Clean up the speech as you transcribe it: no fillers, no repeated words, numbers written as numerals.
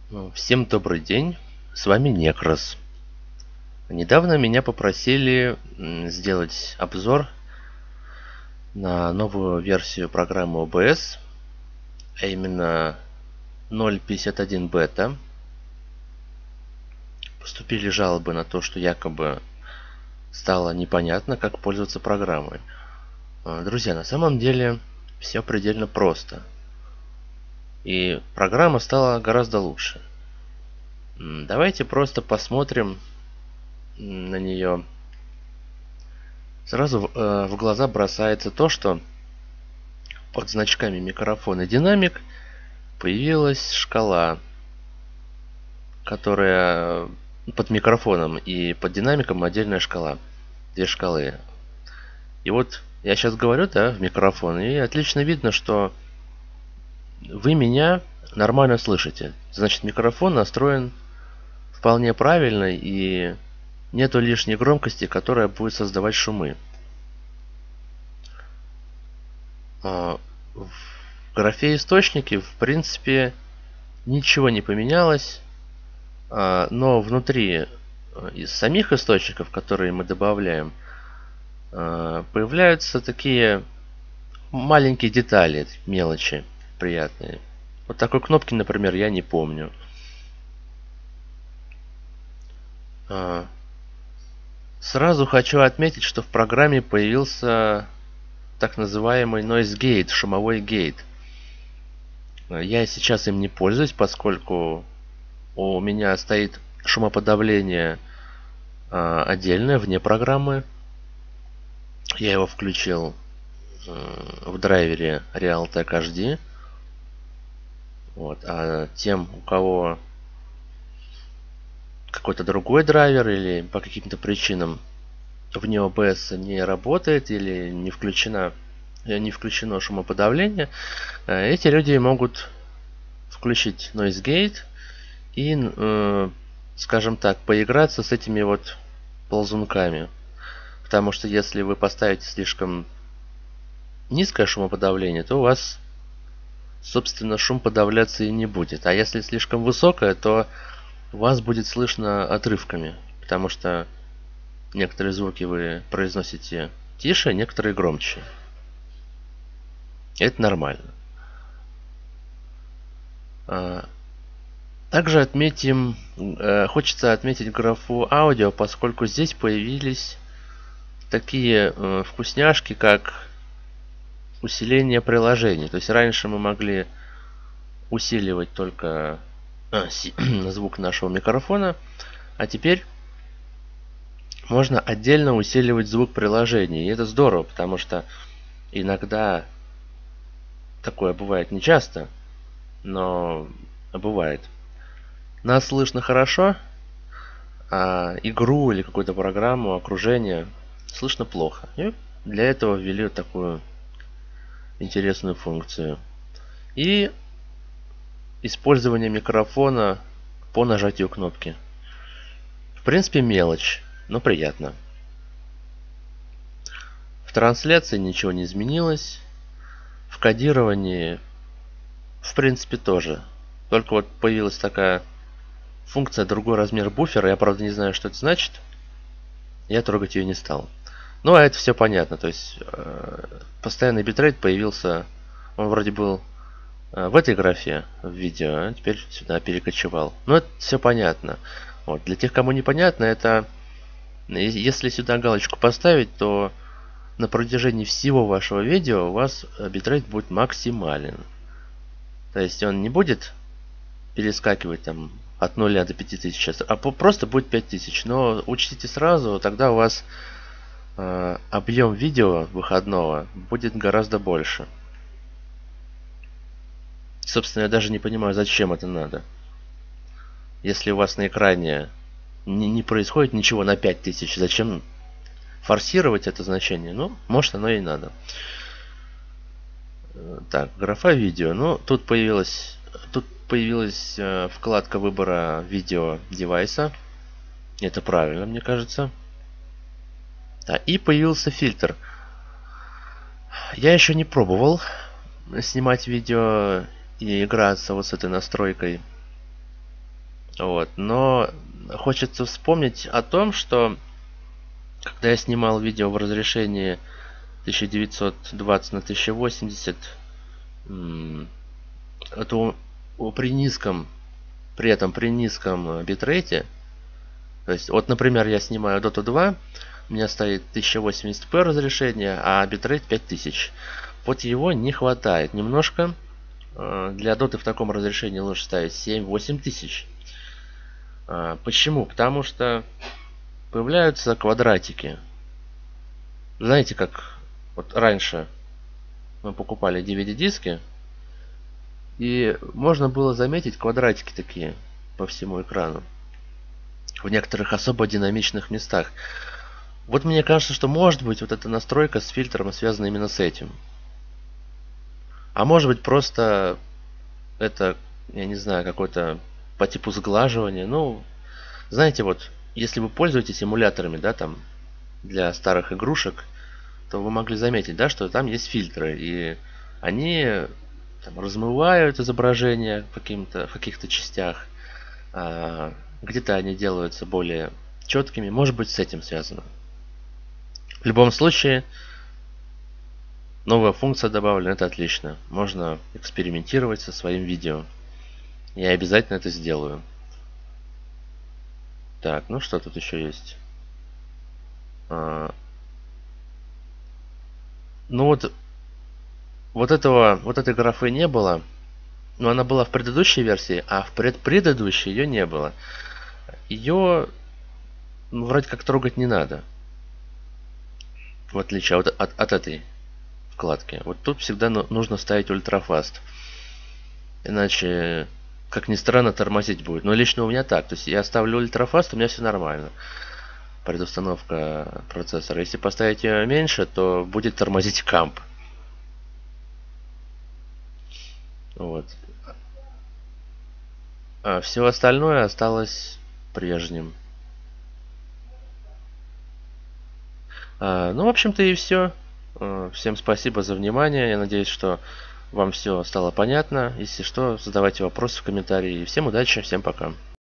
Всем добрый день, с вами Некрос. Недавно меня попросили сделать обзор на новую версию программы OBS, а именно 0.51 бета. Поступили жалобы на то, что якобы стало непонятно, как пользоваться программой. Друзья, на самом деле все предельно просто. И программа стала гораздо лучше. Давайте просто посмотрим на нее. Сразу в глаза бросается то, что под значками микрофон и динамик появилась шкала, которая под микрофоном и под динамиком отдельная шкала. Две шкалы. И вот я сейчас говорю, да, в микрофон, и отлично видно, что вы меня нормально слышите. Значит, микрофон настроен вполне правильно, и нету лишней громкости, которая будет создавать шумы. В графе источники, в принципе, ничего не поменялось, но внутри из самих источников, которые мы добавляем, появляются такие маленькие детали, мелочи приятные. Вот такой кнопки, например, я не помню. Сразу хочу отметить, что в программе появился так называемый noise gate, шумовой гейт. Я сейчас им не пользуюсь, поскольку у меня стоит шумоподавление отдельное, вне программы. Я его включил в драйвере Realtek HD. Вот. А тем, у кого какой-то другой драйвер или по каким-то причинам вне OBS не работает или не включено шумоподавление, эти люди могут включить Noise Gate и, скажем так, поиграться с этими вот ползунками. Потому что если вы поставите слишком низкое шумоподавление, то у вас, собственно, шум подавляться и не будет. А если слишком высокое, то вас будет слышно отрывками. Потому что некоторые звуки вы произносите тише, некоторые громче. Это нормально. Также хочется отметить графу аудио, поскольку здесь появились такие вкусняшки, как усиление приложений. То есть раньше мы могли усиливать только звук нашего микрофона, а теперь можно отдельно усиливать звук приложений. И это здорово, потому что иногда такое бывает нечасто, но бывает. Нас слышно хорошо, а игру или какую-то программу, окружение слышно плохо. И для этого ввели вот такую интересную функцию. И использование микрофона по нажатию кнопки. В принципе, мелочь, но приятно. В трансляции ничего не изменилось. В кодировании, в принципе, тоже. Только вот появилась такая функция другой размер буфера. Я, правда, не знаю, что это значит. Я трогать ее не стал. Ну, а это все понятно. То есть, постоянный битрейт появился. Он вроде был в этой графе в видео, а теперь сюда перекочевал. Но это все понятно. Вот. Для тех, кому непонятно, это если сюда галочку поставить, то на протяжении всего вашего видео у вас битрейт будет максимален. То есть он не будет перескакивать там от 0 до 5000, а просто будет 5000. Но учтите сразу, тогда у вас объем видео выходного будет гораздо больше. Собственно, я даже не понимаю, зачем это надо. Если у вас на экране не происходит ничего на 5000, зачем форсировать это значение? Ну, может, оно и надо. Так, графа видео. Ну, тут появилась вкладка выбора видео девайса. Это правильно, мне кажется. Да, и появился фильтр. Я еще не пробовал снимать видео и играться вот с этой настройкой. Вот. Но хочется вспомнить о том, что когда я снимал видео в разрешении 1920 на 1080, это при этом при низком битрейте, то есть, вот, например, я снимаю Dota 2, у меня стоит 1080p разрешение, а битрейт 5000. Вот его не хватает немножко. Для Dota в таком разрешении лучше ставить 7-8 тысяч. Почему? Потому что появляются квадратики. Знаете, как вот раньше мы покупали DVD-диски, и можно было заметить квадратики такие по всему экрану в некоторых особо динамичных местах. Вот мне кажется, что может быть вот эта настройка с фильтром связана именно с этим. А может быть просто это, я не знаю, какой-то по типу сглаживания. Ну, знаете, вот если вы пользуетесь эмуляторами, да, там для старых игрушек, то вы могли заметить, да, что там есть фильтры, и они там размывают изображение в каких-то частях, где-то они делаются более четкими. Может быть, с этим связано. В любом случае, новая функция добавлена, это отлично. Можно экспериментировать со своим видео. Я обязательно это сделаю. Так, ну что тут еще есть? Ну вот этой графы не было. Но она была в предыдущей версии, а в предыдущей ее не было. Ее вроде как трогать не надо. В отличие от этой вкладки. Вот тут всегда нужно ставить ультрафаст. Иначе, как ни странно, тормозить будет. Но лично у меня так. То есть я ставлю ультрафаст, у меня все нормально. Предустановка процессора. Если поставить ее меньше, то будет тормозить камп. Вот. А все остальное осталось прежним. Ну, в общем-то, и все. Всем спасибо за внимание. Я надеюсь, что вам все стало понятно. Если что, задавайте вопросы в комментарии. Всем удачи, всем пока.